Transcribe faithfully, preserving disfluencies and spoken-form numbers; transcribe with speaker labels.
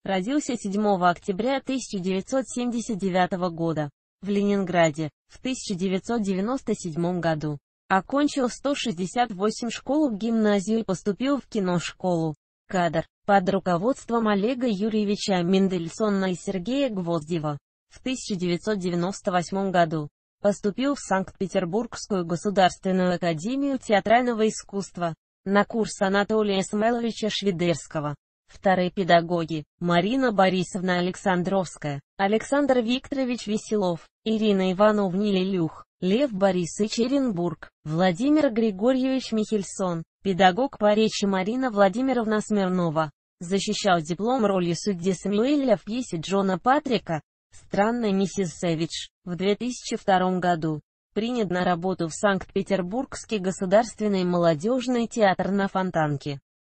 Speaker 1: Родился седьмого октября тысяча девятьсот семьдесят девятого года в Ленинграде, в тысяча девятьсот девяносто седьмом году. Окончил сто шестьдесят восемь школу-гимназию и поступил в киношколу. Кадр. Под руководством Олега Юрьевича Мендельсона и Сергея Гвоздева. В тысяча девятьсот девяносто восьмом году. Поступил в Санкт-Петербургскую государственную академию театрального искусства. На курс Анатолия Самойловича Швидерского. Вторые педагоги: Марина Борисовна Александровская, Александр Викторович Веселов, Ирина Ивановна Лелюх, Лев Борисович Эренбург, Владимир Григорьевич Михельсон, педагог по речи Марина Владимировна Смирнова. Защищал диплом роли судьи Сэмюэля в пьесе Джона Патрика «Странная миссис Сэвидж» в две тысячи втором году. Принят на работу в Санкт-Петербургский государственный молодежный театр на Фонтанке.